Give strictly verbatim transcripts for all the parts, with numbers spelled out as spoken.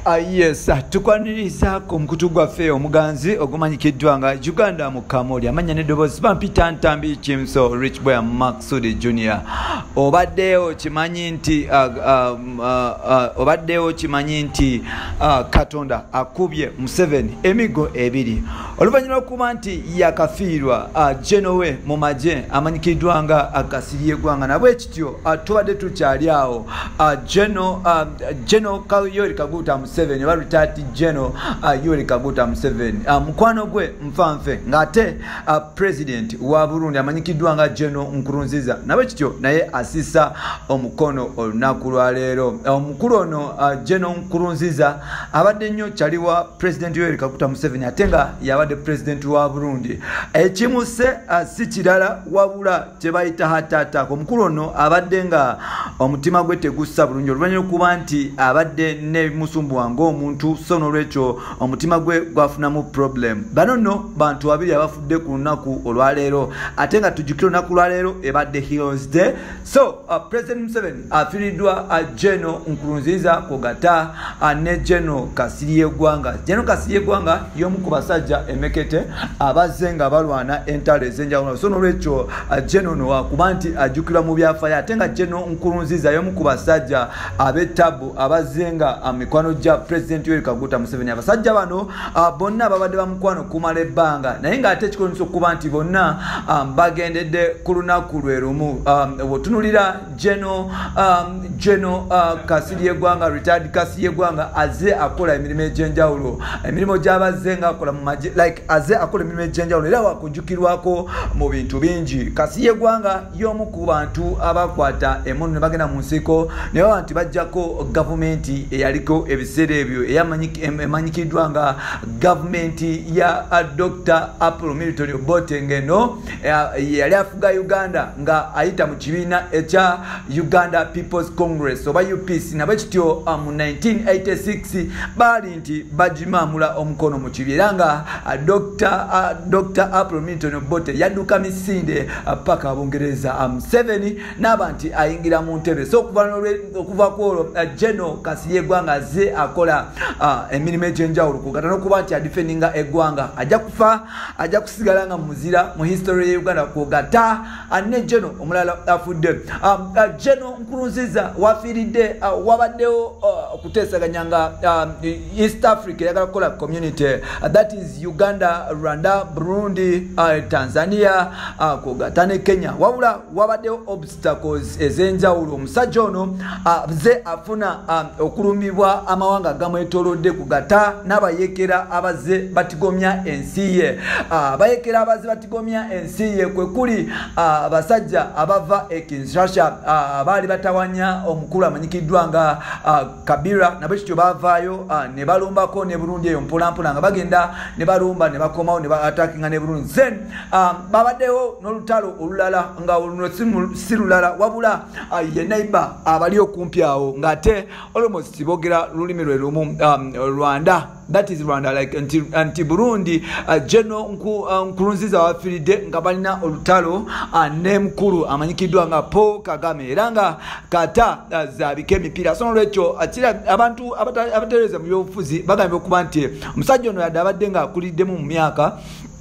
Ah, yes, tukwaniriza ku mukutu gwaffe omuganzi ogumanyikiddwa nga Uganda mu Kamoli amanya n'eddoboozi bampita Ntambi Kimso Rich Boy Maxudi Junior obaddeyo kimanyi nti uh, uh, uh, obaddeyo kimanyi nti uh, Katonda akubye Museveni emigo ebiri oluvannyuma okuba nti yakafiirwa uh, Genowe mu magye amanyikiddwa nga akasirye gwanga nabwe kityo uh, tubadde tukyali awo uh, Geno uh, Geno Kayori Kaguta Museveni ba retired General uh, Yoweri Kaguta Museveni uh, mukwano gwe mfanfe ngate uh, president wa Burundi amanyikiddwa nga General Nkurunziza nabe kityo naye asisa omukono olunaku lwa leero omukulu ono uh, General Nkurunziza abadde nnyo kyaliwa president Yoweri Kaguta Museveni atenga yabadde president wa Burundi ekimuse uh, si kirala wabula kyebayita hatata omukulu ono abadde nga omutima gwe tegussa bulungi oluvannyuma okuba nti abadde ne musumbu wango omuntu sono lwecho omutima gwe gwafunamu problem bano no bantu babiri abafudde ku lunaku olwaleero ate nga tujjukira olunaku lwaleero ebadde Heroes Day so uh, President Museveni afiiriddwa uh, General Nkurunziza kugata uh, ne General Kasirye Gwanga General Kasirye Gwanga y'omu ku basajja emekete abazze nga balwana entalo ez'enjawulo sono lwecho uh, General no wakuba nti ajjukirwa mu byafaayo ate nga General Nkurunziza y'omu ku basajja ab'ettabu abazze nga mikwano ja President Yoweri Kaguta Museveni abasajja bano uh, bonna babadde bamukwano kumala ebbanga naye nga ate kikolonso okuba nti bonna um, bagendedde ku lunaku lwe lumu um, wotunulira Geno um, Geno uh, Kasirye Gwanga retired Kasirye Gwanga aze akola emirimu egy'enjawulo emirimu gy'abazze nga akola mu magye like aze akola emirimu egy'enjawulo era wakujjukirwako mu bintu bingi Kasirye Gwanga y'omu ku bantu abakwata emmundu ne bagenda mu nsiko naye abantu bajjako gavumenti eyaliko ebiseera ebyo eyamanyikiddwa nga gavumenti ya Doctor Apollo Milton Obote ngeno yali afuga Uganda nga ayita mu kibiina ekya Uganda People's Congress oba U P C nabwe kityo mu nineteen eighty-six bali nti bagimamula omukono mu kibiina nga Doctor Doctor Apollo Milton Obote yadduka misinde paka Abongereza Museveni n'abantu ayingira mu ntebe so okuva ku General Kasirye Gwanga ze akola uh, emirimu egy'enjawulo kugata n'okuba nti adifendinga eggwanga ajja kufa ajja kusigala nga muzira mu history ya Uganda kugata ne Geno omulala afudde um, uh, Geno Nkurunziza wafiiridde uh, wabaddewo uh, okuteesaganya nga uh, East Africa yagala kukola community uh, that is Uganda, Rwanda, Burundi, uh, Tanzania uh, kugata ne Kenya wabula wabaddewo obstacles ez'enjawulo omusajja ono uh, ze afuna um, okulumibwa amawanga gamwetolodde kugata n'abayekera abaze batigomya ensi ye abayekera uh, abaze batigomya ensi ye kwe kuli abasajja uh, abava e Kinshasa abaali uh, batawanya omukulu amanyikiddwa nga uh, Kabila nabo kityo bavaayo uh, ne balumbako ne Burundi eyo mpolampola nga bagenda ne balumba ne bakomawo ne ba-attackinga ne Burundi then uh, babaddewo n'olutalo olulala nga oluno si lulala wabula uh, ye neighbor abali okumpi awo ng'ate almost bogera lulimi lwe lumu um, Rwanda that is Rwanda like anti, anti Burundi uh, General Nku, uh, Nkurunziza wafiiridde nga balina olutalo uh, ne mukulu amanyikiddwa nga Paul Kagame era nga kata uh, zaabika emipiira so lwekyo akira abantu abatereeza mu byobufuzi bagambye okuba nti omusajja ono yadde abadde nga akuliddemu mu myaka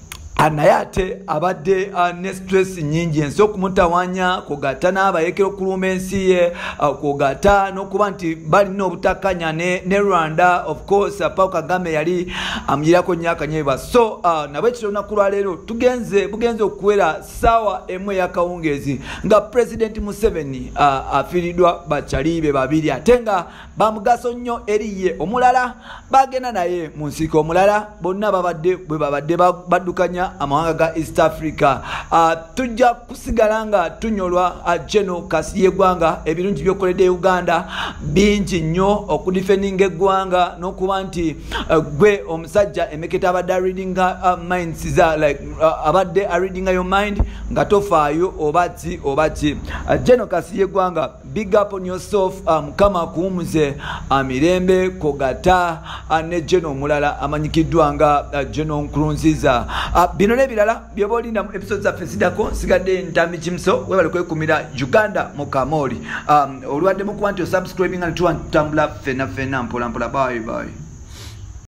naye ate abadde uh, ne stress nyingi ensi okumutawanya kugata n'abayekera okuluma ensi ye uh, kugata n'okuba nti balina obutakanya ne, ne Rwanda of course uh, Paul Kagame yali amuyirako nnyaka nyeba so uh, nabwe ekiro lunaku lwaleero tugenze bugenze okuwera ssaawa emu ey'akawungeezi nga President Museveni uh, afiiriddwa bakyalibe babiri ate nga bamugaso nnyo eri ye omulala bagenda naye mu nsiko omulala bonna babadde bwe babadde baddukanya amawanga ga East Africa uh, tujja kusigala nga tunyolwa uh, General Kasirye Gwanga ebirungi byokoledde Uganda bingi nnyo okudifendinga eggwanga n'okuba nti uh, gwe omusajja emeketa abadde readinga uh, minds za like uh, abadde readinga your mind nga tofaayo obati obati uh, General Kasirye Gwanga big up on yourself. Um, kama kuumuze Mirembe Kogata ne General mulala amanyikiddwa nga uh, General Nkurunziza. Uh, bino nebirala byobolinda mu episodes za fesidako sigadde Ntambi Kimso webale kwekumira Uganda mu Kamoli. Um, olwadde mu kuba nti osubscribing and tuwa ntambula fena fena mpola mpola. Bye bye.